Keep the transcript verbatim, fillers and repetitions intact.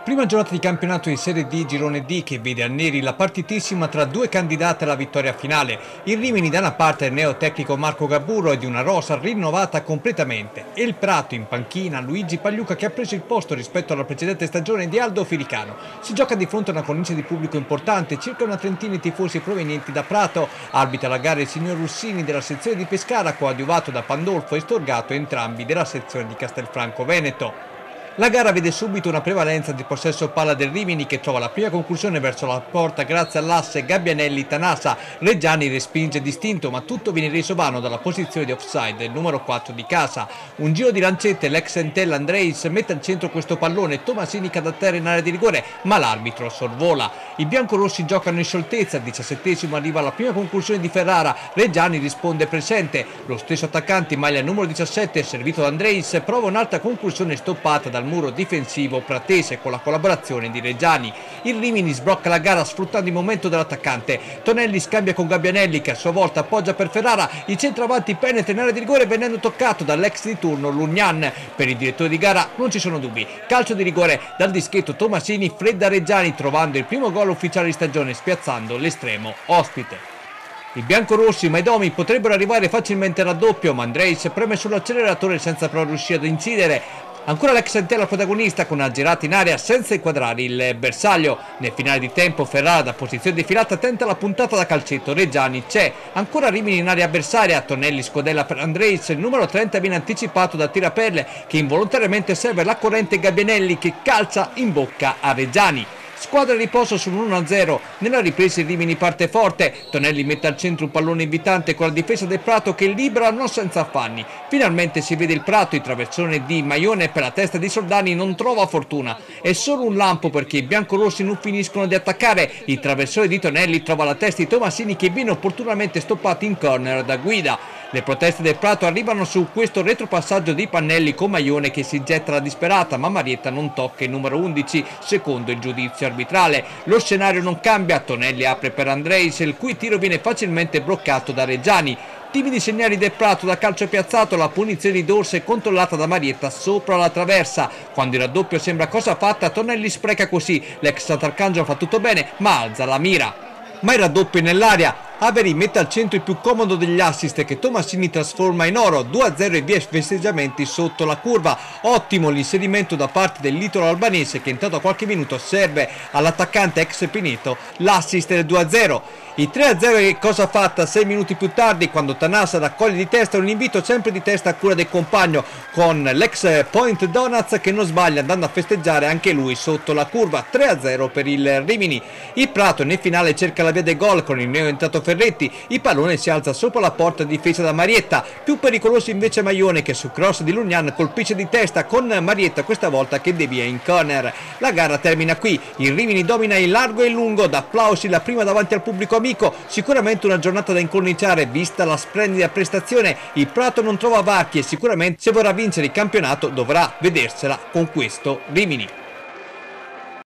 Prima giornata di campionato in Serie D Girone D che vede a neri la partitissima tra due candidate alla vittoria finale. Il Rimini da una parte del neotecnico Marco Gabburro e di una rosa rinnovata completamente. E il Prato in panchina Luigi Pagliuca che ha preso il posto rispetto alla precedente stagione di Aldo Filicano. Si gioca di fronte a una cornice di pubblico importante, circa una trentina di tifosi provenienti da Prato. Arbitra la gara il signor Russini della sezione di Pescara, coadiuvato da Pandolfo e Storgato, entrambi della sezione di Castelfranco Veneto. La gara vede subito una prevalenza di possesso palla del Rimini che trova la prima conclusione verso la porta grazie all'asse Gabbianelli-Tanasa. Reggiani respinge distinto ma tutto viene reso vano dalla posizione di offside del numero quattro di casa. Un giro di lancette, l'ex Entella Andreis mette al centro questo pallone, Tomasini cade a terra in area di rigore ma l'arbitro sorvola. I biancorossi giocano in scioltezza, al diciassettesimo arriva la prima conclusione di Ferrara, Reggiani risponde presente. Lo stesso attaccante in maglia numero diciassette servito da Andreis prova un'altra conclusione stoppata dal muro difensivo pratese con la collaborazione di Reggiani. Il Rimini sblocca la gara sfruttando il momento dell'attaccante. Tonelli scambia con Gabbianelli che a sua volta appoggia per Ferrara, il centravanti penetra in area di rigore venendo toccato dall'ex di turno Lugnan. Per il direttore di gara non ci sono dubbi, calcio di rigore dal dischetto Tomasini fredda Reggiani trovando il primo gol ufficiale di stagione spiazzando l'estremo ospite. I biancorossi Maidomi potrebbero arrivare facilmente al raddoppio ma Andreis preme sull'acceleratore senza però riuscire ad incidere. Ancora l'ex Entella protagonista con una girata in aria senza inquadrare il bersaglio. Nel finale di tempo Ferrara da posizione defilata tenta la puntata da calcetto, Reggiani c'è. Ancora Rimini in area avversaria, Tonelli scodella per Andreis, il numero trenta viene anticipato da Tirapelle che involontariamente serve la corrente Gabbianelli che calcia in bocca a Reggiani. Squadra riposo sull'uno a zero, nella ripresa il Rimini parte forte, Tonelli mette al centro un pallone invitante con la difesa del Prato che libera non senza affanni. Finalmente si vede il Prato, il traversone di Maione per la testa di Soldani non trova fortuna. È solo un lampo perché i biancorossi non finiscono di attaccare, il traversone di Tonelli trova la testa di Tomasini che viene opportunamente stoppato in corner da Guida. Le proteste del Prato arrivano su questo retropassaggio di Pannelli con Maione che si getta la disperata ma Marietta non tocca il numero undici secondo il giudizio arbitrale. Lo scenario non cambia, Tonelli apre per Andreis il cui tiro viene facilmente bloccato da Reggiani. Timidi segnali del Prato da calcio piazzato, la punizione di Dorse è controllata da Marietta sopra la traversa. Quando il raddoppio sembra cosa fatta, Tonelli spreca così, l'ex Sant'Arcangelo fa tutto bene ma alza la mira. Ma il raddoppio nell'aria, Averi mette al centro il più comodo degli assist che Tomasini trasforma in oro, due a zero e via festeggiamenti sotto la curva. Ottimo l'inserimento da parte dell'italo albanese che entrato a qualche minuto serve all'attaccante ex Pineto l'assist del due a zero. Il tre a zero è cosa fatta sei minuti più tardi quando Tanasa raccoglie di testa un invito sempre di testa a cura del compagno con l'ex Point Donuts che non sbaglia andando a festeggiare anche lui sotto la curva. Tre a zero per il Rimini. Il Prato nel finale cerca la via del gol con il neo entrato Ferretti, il pallone si alza sopra la porta difesa da Marietta, più pericoloso invece Maione che su cross di Lugnan colpisce di testa con Marietta questa volta che devia in corner. La gara termina qui, il Rimini domina in largo e in lungo, da applausi la prima davanti al pubblico amico, sicuramente una giornata da incorniciare vista la splendida prestazione. Il Prato non trova varchi e sicuramente se vorrà vincere il campionato dovrà vedersela con questo Rimini.